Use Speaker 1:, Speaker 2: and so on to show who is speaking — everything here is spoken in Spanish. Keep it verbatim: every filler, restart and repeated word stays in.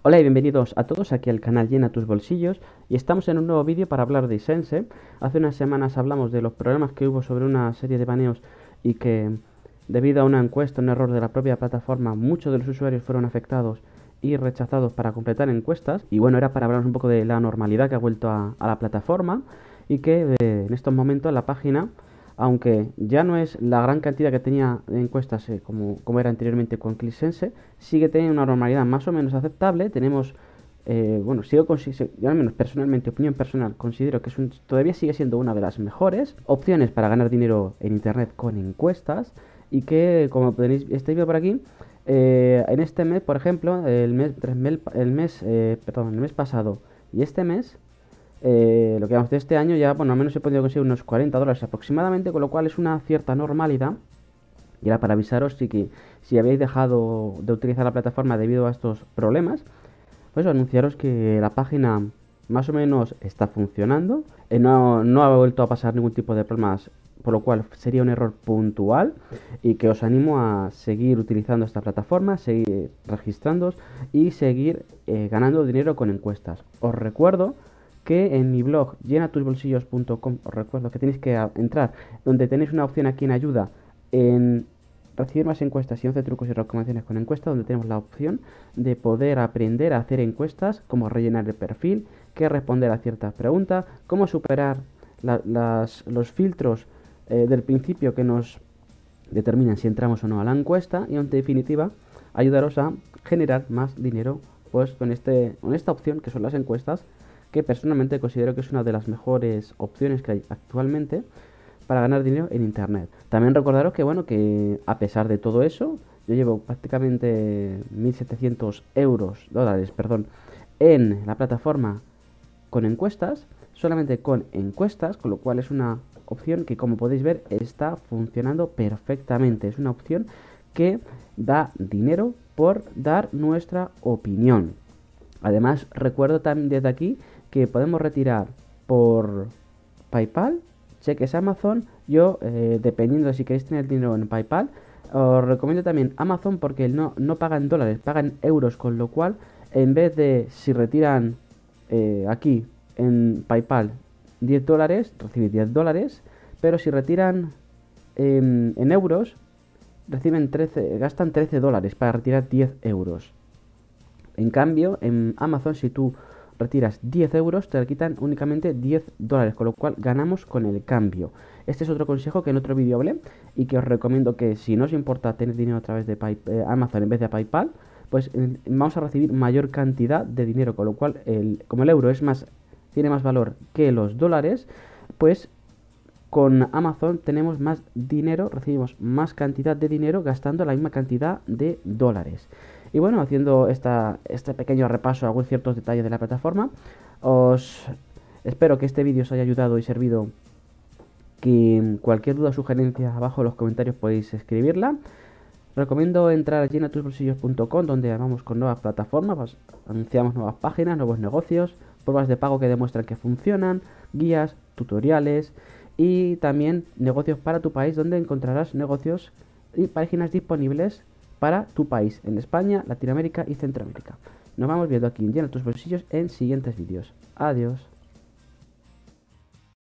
Speaker 1: Hola y bienvenidos a todos aquí al canal Llena tus bolsillos y estamos en un nuevo vídeo para hablar de Sense. Hace unas semanas hablamos de los problemas que hubo sobre una serie de baneos y que debido a una encuesta, un error de la propia plataforma, muchos de los usuarios fueron afectados y rechazados para completar encuestas. Y bueno, era para hablar un poco de la normalidad que ha vuelto a, a la plataforma y que eh, en estos momentos la página, aunque ya no es la gran cantidad que tenía de encuestas eh, como, como era anteriormente con ClickSense, sigue teniendo una normalidad más o menos aceptable. Tenemos, eh, bueno, sigo yo al menos personalmente, opinión personal, considero que es un, todavía sigue siendo una de las mejores opciones para ganar dinero en internet con encuestas y que, como tenéis, estáis viendo por aquí, eh, en este mes, por ejemplo, el mes, el mes, eh, perdón, el mes pasado y este mes, eh, lo que vamos de este año ya, bueno, al menos he podido conseguir unos cuarenta dólares aproximadamente, con lo cual es una cierta normalidad. Y era para avisaros si, que, si habéis dejado de utilizar la plataforma debido a estos problemas, pues anunciaros que la página más o menos está funcionando. Eh, no, no ha vuelto a pasar ningún tipo de problemas, por lo cual sería un error puntual y que os animo a seguir utilizando esta plataforma, seguir registrándoos y seguir eh, ganando dinero con encuestas. Os recuerdo que en mi blog llena tus bolsillos punto com os recuerdo que tenéis que entrar donde tenéis una opción aquí en ayuda en recibir más encuestas y once trucos y recomendaciones con encuestas, donde tenemos la opción de poder aprender a hacer encuestas, cómo rellenar el perfil, qué responder a ciertas preguntas, cómo superar la, las, los filtros eh, del principio que nos determinan si entramos o no a la encuesta y en definitiva ayudaros a generar más dinero pues con, este, con esta opción que son las encuestas, que personalmente considero que es una de las mejores opciones que hay actualmente para ganar dinero en internet. También recordaros que bueno, que a pesar de todo eso, yo llevo prácticamente mil setecientos euros, dólares, perdón, en la plataforma con encuestas, solamente con encuestas, con lo cual es una opción que, como podéis ver, está funcionando perfectamente. Es una opción que da dinero por dar nuestra opinión. Además, recuerdo también desde aquí que podemos retirar por PayPal, cheques Amazon. Yo, eh, dependiendo de si queréis tener dinero en PayPal, os recomiendo también Amazon porque no, no pagan dólares, pagan euros, con lo cual, en vez de si retiran eh, aquí en PayPal diez dólares, recibir diez dólares, pero si retiran en, en euros, reciben trece, gastan trece dólares para retirar diez euros. En cambio, en Amazon, si tú retiras diez euros, te quitan únicamente diez dólares, con lo cual ganamos con el cambio. Este es otro consejo que en otro vídeo hablé y que os recomiendo que, si no os importa tener dinero a través de Pay, eh, Amazon en vez de PayPal, pues eh, vamos a recibir mayor cantidad de dinero, con lo cual, el, como el euro es más, tiene más valor que los dólares, pues con Amazon tenemos más dinero, recibimos más cantidad de dinero gastando la misma cantidad de dólares. Y bueno, haciendo esta, este pequeño repaso a algunos ciertos detalles de la plataforma, os espero que este vídeo os haya ayudado y servido. Que cualquier duda o sugerencia abajo en los comentarios podéis escribirla. Recomiendo entrar a llena tus bolsillos punto com, donde vamos con nuevas plataformas, pues, anunciamos nuevas páginas, nuevos negocios, pruebas de pago que demuestran que funcionan, guías, tutoriales y también negocios para tu país, donde encontrarás negocios y páginas disponibles para tu país, en España, Latinoamérica y Centroamérica. Nos vamos viendo aquí en Llena tus bolsillos en siguientes vídeos. Adiós.